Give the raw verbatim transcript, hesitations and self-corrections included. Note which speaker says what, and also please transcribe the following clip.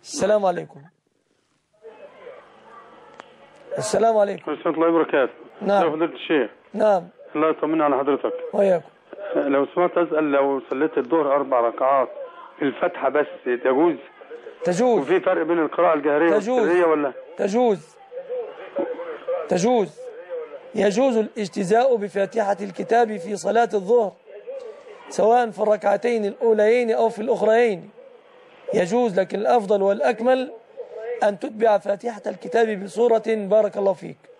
Speaker 1: السلام عليكم. السلام عليكم
Speaker 2: ورحمة الله وبركاته.
Speaker 1: نعم.
Speaker 2: يا فضيلة الشيخ.
Speaker 1: نعم.
Speaker 2: الله يطمنا على حضرتك.
Speaker 1: وياكم.
Speaker 2: لو سمحت أسأل، لو صليت الظهر أربع ركعات في الفاتحة بس تجوز؟
Speaker 1: تجوز.
Speaker 2: وفي فرق بين القراءة الجهرية والسرية ولا؟
Speaker 1: تجوز تجوز يجوز الاجتزاء بفاتحة الكتاب في صلاة الظهر سواء في الركعتين الأوليين أو في الأخرين، يجوز، لكن الأفضل والأكمل أن تتبع فاتحة الكتاب بصورة. بارك الله فيك.